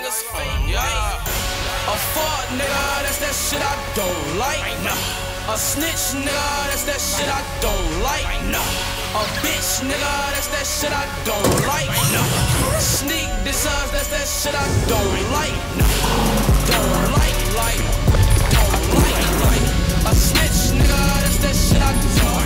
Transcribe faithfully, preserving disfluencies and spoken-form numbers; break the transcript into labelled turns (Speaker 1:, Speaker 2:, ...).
Speaker 1: famous, yeah. A fuck nigga, that's that shit I don't like. A snitch nigga, that's that shit I don't like. A bitch nigga, that's that shit I don't like. Sneak this us, that's that shit I don't like. Don't like, like, don't like, like. A snitch nigga, that's that shit I don't like.